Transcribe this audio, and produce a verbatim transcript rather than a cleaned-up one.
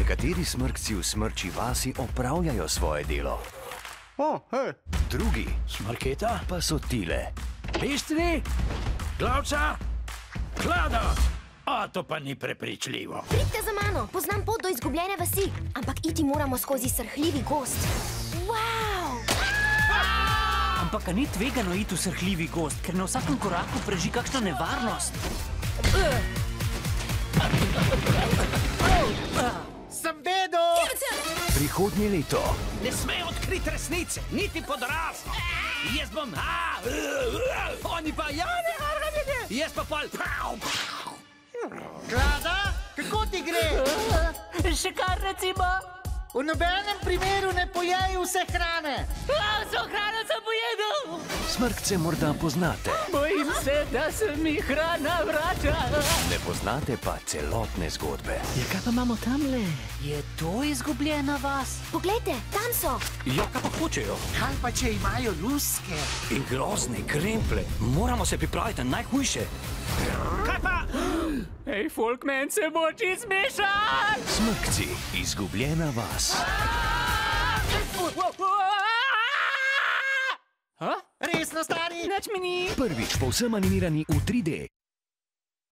Nekateri smrkci v smrčji vasi opravljajo svoje delo. O, hej. Drugi Smrketa, pa so tile. Bistri, Glavca, Klada. A, to pa ni prepričljivo. Pridite za mano, poznam pot do izgubljene vasi, ampak iti moramo skozi srhljivi gozd. Wow! Ampak a ni tvegano iti v srhljivi gozd, ker na vsakem koraku preži kakšna nevarnost. Sem vedel! Prihodnje leto Ne sme odkriti resnice, niti podrasno. Jaz bom... Oni pa... Jaz pa pol... Klada, kako ti gre? Še kar recimo? V nobenem primeru ne pojej vse hrane. Vso hrano sem pojedel! smrkce morda poznate. Bojim se, da se mi hrana vrača. Ne poznate pa celotne zgodbe. Ja, kaj pa imamo tamle? Je to izgubljena vas? Poglejte, tam so. Ja, kaj pa hočejo? Kaj pa, če imajo luske? In grozne kremple. Moramo se pripraviti na najhujše. Kaj pa? Ej, Folkman, se bo čisto zmešal! Smrkci, izgubljena vas. Ha? Resno, stari? Nič mi ni. Prvič povsem animirani v tri D.